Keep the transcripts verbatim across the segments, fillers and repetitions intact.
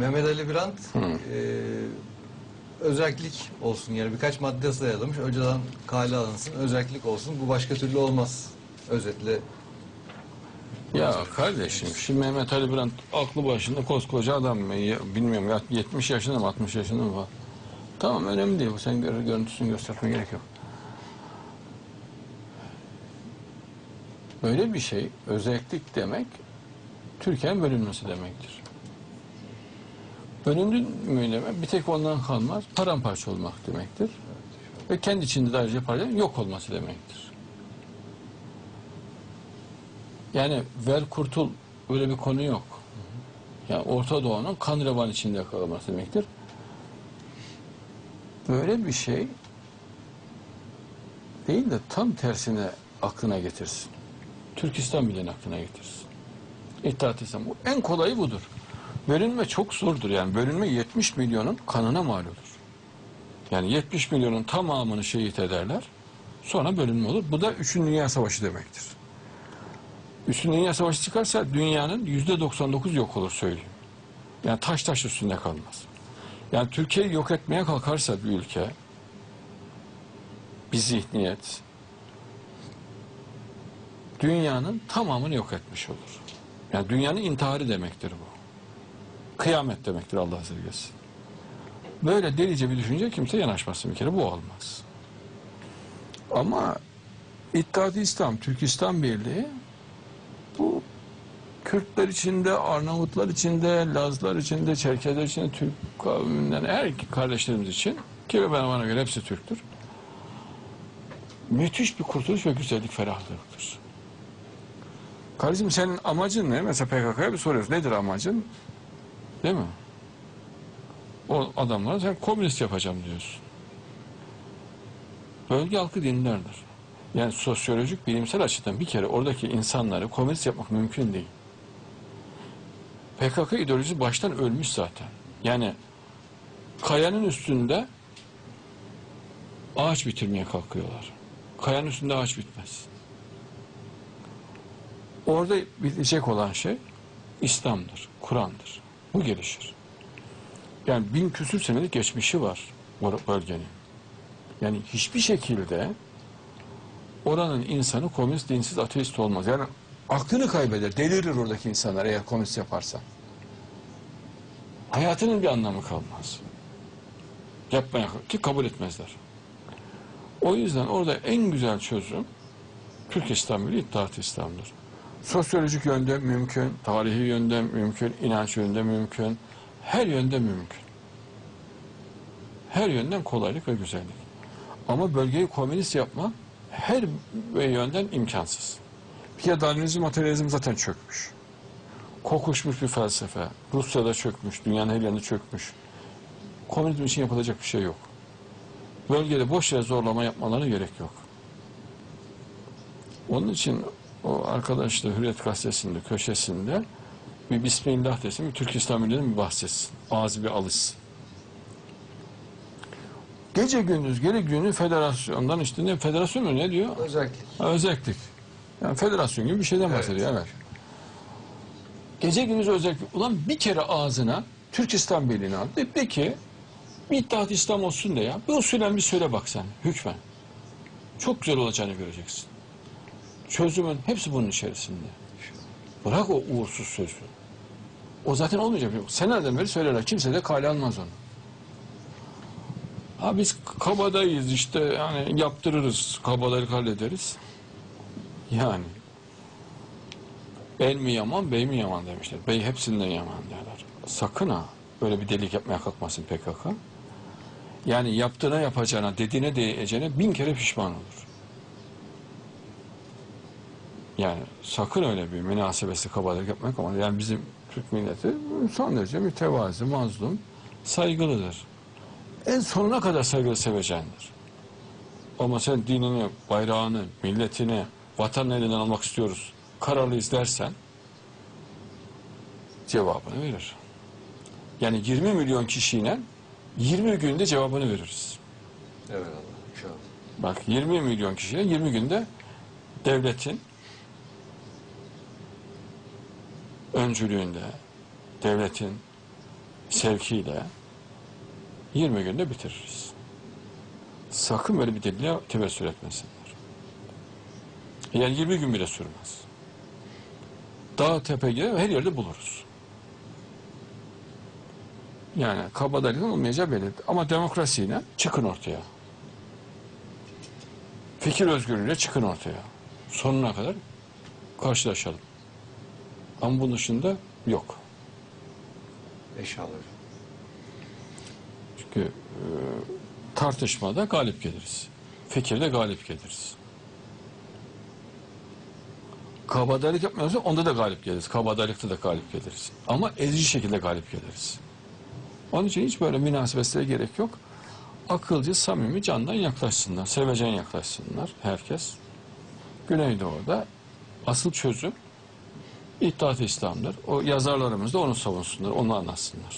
Mehmet Ali Birant e, özellik olsun, yani birkaç madde sayalamış. Önceden kale alınsın, özellik olsun. Bu başka türlü olmaz. Özetle. Ya kardeşim, şimdi Mehmet Ali Birant aklı başında koskoca adam mı? Ya, bilmiyorum ya, yetmiş yaşında mı altmış yaşında mı var? Tamam, önemli değil. Sen gör, görüntüsünü gösterme gerek yok. Böyle bir şey, özellik demek Türkiye'nin bölünmesi demektir. Bölündü mü demek bir tek ondan kalmaz, paramparça olmak demektir. Ve kendi içinde de ayrıca parçaların yok olması demektir. Yani ver kurtul, böyle bir konu yok. Yani Orta Doğu'nun kan revan içinde kalması demektir. Böyle bir şey değil de tam tersine aklına getirsin. Türkistan bile aklına getirsin. İttihat İslam. En kolayı budur. Bölünme çok zordur. Yani bölünme yetmiş milyonun kanına mal olur. Yani yetmiş milyonun tamamını şehit ederler. Sonra bölünme olur. Bu da Üçüncü Dünya Savaşı demektir. Üçüncü Dünya Savaşı çıkarsa dünyanın yüzde doksan dokuz yok olur söyleyeyim. Yani taş taş üstünde kalmaz. Yani Türkiye'yi yok etmeye kalkarsa bir ülke, bir zihniyet, dünyanın tamamını yok etmiş olur. Yani dünyanın intiharı demektir bu. Kıyamet demektir, Allah sevgisi. Böyle delice bir düşünce kimse yanaşmasın bir kere, bu olmaz. Ama İttihat-ı İslam, Türkistan Birliği bu Kürtler içinde, Arnavutlar içinde, Lazlar içinde, Çerkezler içinde, Türk kavminden her kardeşlerimiz için, ki ben bana göre hepsi Türktür, müthiş bir kurtuluş ve güzellik, ferahlığıdır. Kardeşim, senin amacın ne? Mesela P K K'ya bir soruyoruz. Nedir amacın? Değil mi? O adamlara sen komünist yapacağım diyorsun. Bölge halkı dinlerdir. Yani sosyolojik, bilimsel açıdan bir kere oradaki insanları komünist yapmak mümkün değil. P K K ideolojisi baştan ölmüş zaten. Yani kayanın üstünde ağaç bitirmeye kalkıyorlar. Kayanın üstünde ağaç bitmez. Orada bitecek olan şey İslam'dır, Kur'an'dır. Bu gelişir. Yani bin küsür senelik geçmişi var o bölgenin. Yani hiçbir şekilde oranın insanı komünist, dinsiz, ateist olmaz. Yani aklını kaybeder, delirir oradaki insanlar eğer komünist yaparsa. Hayatının bir anlamı kalmaz. Yapmaya ki kabul etmezler. O yüzden orada en güzel çözüm Türk İslam Birliği, İttihat-ı İslam'dır. Sosyolojik yönde mümkün, tarihi yönde mümkün, inanç yönde mümkün, her yönde mümkün. Her yönden kolaylık ve güzellik. Ama bölgeyi komünist yapma her yönden imkansız. Bir kere Darwinizm, materyalizm zaten çökmüş. Kokuşmuş bir felsefe. Rusya'da çökmüş, dünyanın her yerinde çökmüş. Komünizm için yapılacak bir şey yok. Bölgede boş yere zorlama yapmalarına gerek yok. Onun için o arkadaş da Hürriyet Gazetesi'nde köşesinde bir Bismillah desin, bir Türk İslam Birliği'nin bir bahsetsin. Ağzı bir alışsın. Gece gündüz, geri günü federasyondan, işte ne federasyon mu ne diyor? Özellik. Ha, özellik. Yani federasyon gibi bir şeyden bahsediyor. Evet. Gece gündüz özellik. Ulan bir kere ağzına Türk İslam Birliği'ni al. De, de ki bir İttihat İslam olsun de ya. Bir usulen bir söyle bak sen. Hükmen. Çok güzel olacağını göreceksin. Çözümün hepsi bunun içerisinde. Bırak o uğursuz sözü. O zaten olmayacak. Senelerden beri söylerler. Kimse de kale almaz onu. Ha biz kabadayız işte, yani yaptırırız, kabadayılık hallederiz. Yani el mi yaman, bey mi yaman demişler. Bey hepsinden yaman derler. Sakın ha böyle bir delik yapmaya kalkmasın P K K. Yani yaptığına yapacağına, dediğine diyeceğine bin kere pişman olur. Yani sakın öyle bir münasebesi kabadayılık yapmak ama yani bizim Türk milleti son derece mütevazi, mazlum, saygılıdır. En sonuna kadar saygılı, sevecendir. Ama sen dinini, bayrağını, milletini, vatanını elinden almak istiyoruz, kararlıyız dersen cevabını verir. Yani yirmi milyon kişiyle yirmi günde cevabını veririz. Evet Allah, inşallah. Bak, yirmi milyon kişiyle yirmi günde devletin öncülüğünde, devletin sevkiyle yirmi günde bitiririz. Sakın böyle bir delile tevessül etmesinler. Yani yirmi gün bile sürmez. Dağ tepe gibi her yerde buluruz. Yani kabadayılıktan olmayacağı belli. Ama demokrasiyle çıkın ortaya. Fikir özgürlüğüyle çıkın ortaya. Sonuna kadar karşılaşalım. Ama bunun dışında yok. İnşallah hocam. Çünkü e, tartışmada galip geliriz. Fikirde galip geliriz. Kabadayılık yapmıyorsa onda da galip geliriz. Kabadayılıkta da galip geliriz. Ama ezici şekilde galip geliriz. Onun için hiç böyle münasebetlere gerek yok. Akılcı, samimi, candan yaklaşsınlar. Sevecen yaklaşsınlar herkes. Güneydoğu'da asıl çözüm İttihat-ı İslam'dır. O yazarlarımız da onu savunsunlar, onu anlatsınlar.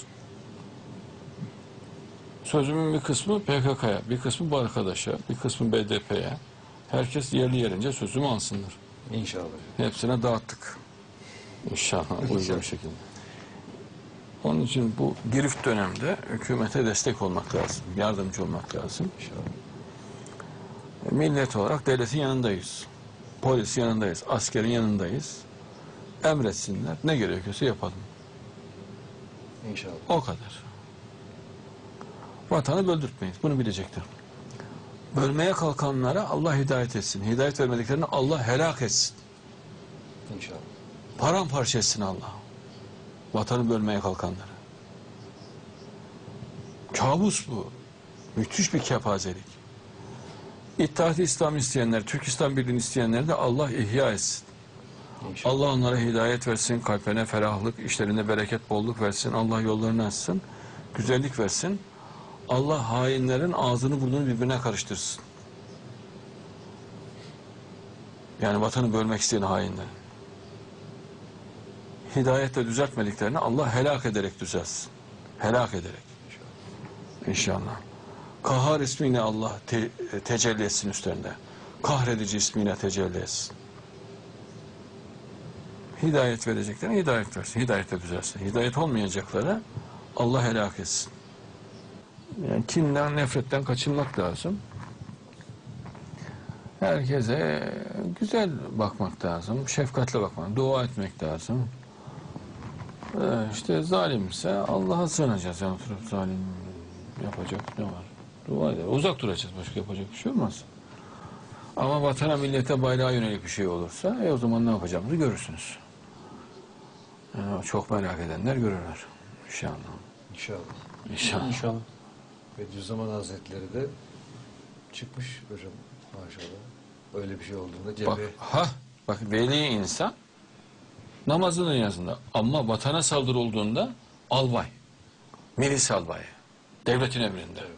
Sözümün bir kısmı P K K'ya, bir kısmı bu arkadaşa, bir kısmı B D P'ye. Herkes yerli yerince sözümü alsınlar. İnşallah. Hepsine dağıttık. İnşallah uygun İnşallah. bir şekilde. Onun için bu girift dönemde hükümete destek olmak lazım. Yardımcı olmak lazım. İnşallah. Millet olarak devletin yanındayız. Polis yanındayız. Askerin yanındayız. Emretsinler. Ne gerekiyorsa yapalım. İnşallah. O kadar. Vatanı böldürtmeyiz. Bunu bilecekler. Bölmeye kalkanlara Allah hidayet etsin. Hidayet vermediklerini Allah helak etsin. İnşallah. Paramparça etsin Allah. Vatanı bölmeye kalkanları. Kabus bu. Müthiş bir kepazelik. İttihat-ı İslam isteyenler, Türkistan Birliği'ni isteyenleri de Allah ihya etsin. İnşallah. Allah onlara hidayet versin, kalplerine ferahlık, işlerinde bereket, bolluk versin. Allah yollarını açsın, güzellik versin. Allah hainlerin ağzını burnunu birbirine karıştırsın. Yani vatanı bölmek isteyen hainlerin. Hidayetle düzeltmediklerini Allah helak ederek düzelsin. Helak ederek. İnşallah. Kahhar ismiyle Allah te tecelli etsin üstlerinde. Kahredici ismiyle tecelli etsin. Hidayet vereceklerine hidayet versin. Hidayetle düzelsin. Hidayet olmayacaklara Allah helak etsin. Yani kinden, nefretten kaçınmak lazım. Herkese güzel bakmak lazım. Şefkatle bakmak, dua etmek lazım. Ee, işte zalimse Allah'a sığınacağız. Yani oturup zalim yapacak ne var? Dua eder. Uzak duracağız. Başka yapacak bir şey olmaz. Ama vatana, millete, bayrağa yönelik bir şey olursa e o zaman ne yapacağımızı görürsünüz. Yani çok merak edenler görürler. İnşallah. İnşallah. İnşallah. İnşallah. Bediüzzaman Hazretleri de çıkmış hocam maşallah. Öyle bir şey olduğunda cephe. Bak, ha, bak veli insan namazın dünyasında ama vatana saldırı olduğunda albay, milis albayı, devletin emrinde. Evet.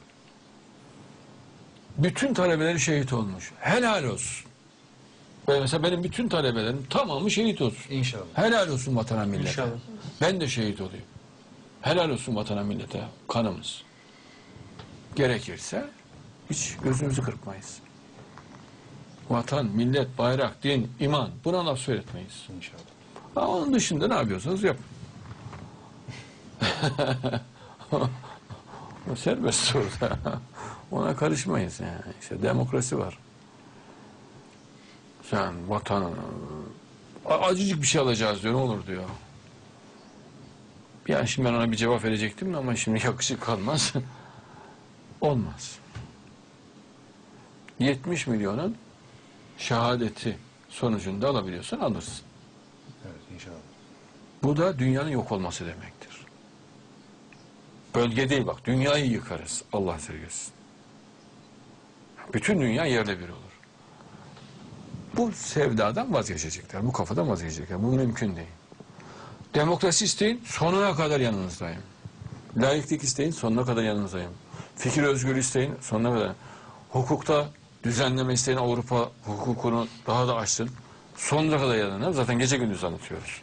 Bütün talebeleri şehit olmuş. Helal olsun. Böyle mesela benim bütün talebelerim tamamı şehit olsun. İnşallah. Helal olsun vatana millete. İnşallah. Ben de şehit olayım. Helal olsun vatana millete kanımız. Gerekirse hiç gözümüzü kırpmayız. Vatan, millet, bayrak, din, iman buna laf söyletmeyiz. İnşallah. Ha, onun dışında ne yapıyorsanız yapın. O serbest orada. Ona karışmayız yani. İşte demokrasi var. Sen vatan acıcık bir şey alacağız diyor. Ne olur diyor. Yani şimdi ben ona bir cevap verecektim ama şimdi yakışık kalmaz. Olmaz. yetmiş milyonun şehadeti sonucunda alabiliyorsan alırsın. Evet inşallah. Bu da dünyanın yok olması demektir. Bölge değil bak, dünyayı yıkarız. Allah sevgisi. Bütün dünya yerle bir olur. Bu sevdadan vazgeçecekler, bu kafadan vazgeçecekler. Bu mümkün değil. Demokrasi isteyin, sonuna kadar yanınızdayım. Laiklik isteyin, sonuna kadar yanınızdayım. Fikir özgürlüğü isteyin, sonuna kadar. Hukukta düzenleme isteyin, Avrupa hukukunu daha da açsın. Sonuna kadar yanına, zaten gece gündüz anlatıyoruz.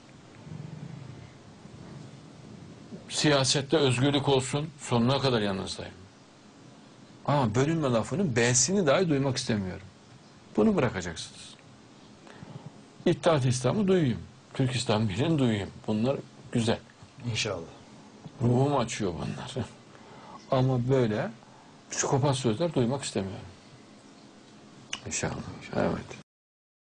Siyasette özgürlük olsun, sonuna kadar yanınızdayım. Ama bölünme lafının B'sini dahi duymak istemiyorum. Bunu bırakacaksınız. İttihat-ı İslam'ı duyayım. Türkistan Birliği'ni duyayım. Bunlar güzel. İnşallah. Ruhum açıyor bunlar. Ama böyle psikopat sözler duymak istemiyorum. İnşallah. Evet.